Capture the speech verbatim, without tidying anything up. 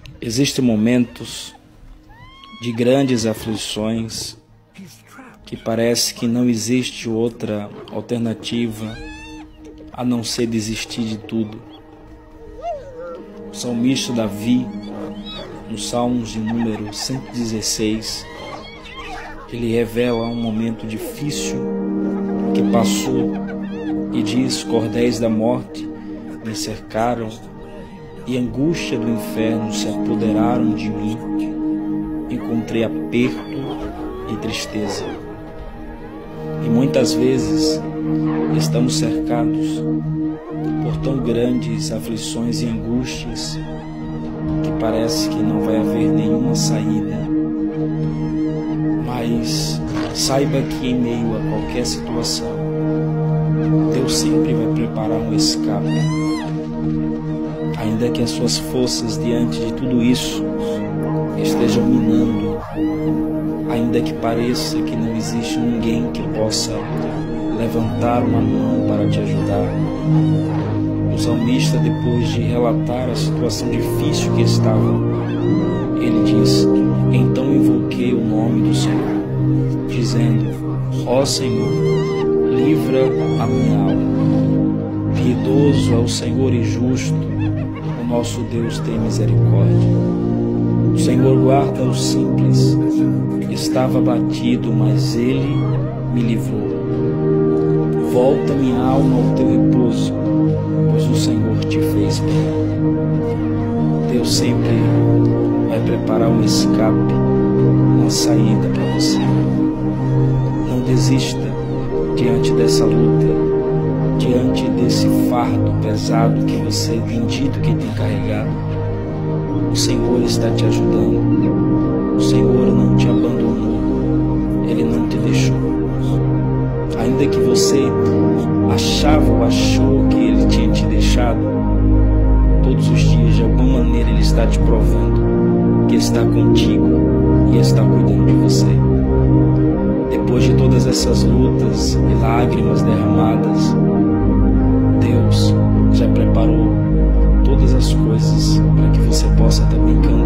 Existem momentos de grandes aflições que parece que não existe outra alternativa a não ser desistir de tudo. O salmista Davi, nos Salmos de número cento e dezesseis, ele revela um momento difícil que passou e diz: cordéis da morte me cercaram e angústia do inferno se apoderaram de mim. Encontrei aperto e tristeza. E muitas vezes estamos cercados por tão grandes aflições e angústias que parece que não vai haver nenhuma saída. Mas saiba que em meio a qualquer situação, Deus sempre vai preparar um escape. Ainda que as suas forças diante de tudo isso estejam minando, ainda que pareça que não existe ninguém que possa levantar uma mão para te ajudar, o salmista, depois de relatar a situação difícil que estava, ele diz: então invoquei o nome do Senhor, dizendo: ó Senhor, livra a minha alma. Piedoso é o Senhor e justo, o nosso Deus tem misericórdia. O Senhor guarda os simples. Estava abatido, mas Ele me livrou. Volta minha alma ao teu repouso, pois o Senhor te fez bem. Deus sempre vai preparar um escape, uma saída para você. Não desista diante dessa luta, diante desse fardo pesado que você tem dito que tem carregado. O Senhor está te ajudando. O Senhor não te abandonou. Ele não te deixou. Ainda que você achava ou achou que Ele tinha te deixado, todos os dias, de alguma maneira, Ele está te provando que está contigo e está cuidando de você. Depois de todas essas lutas e lágrimas derramadas, Deus já preparou todas as coisas para que você possa também cantar.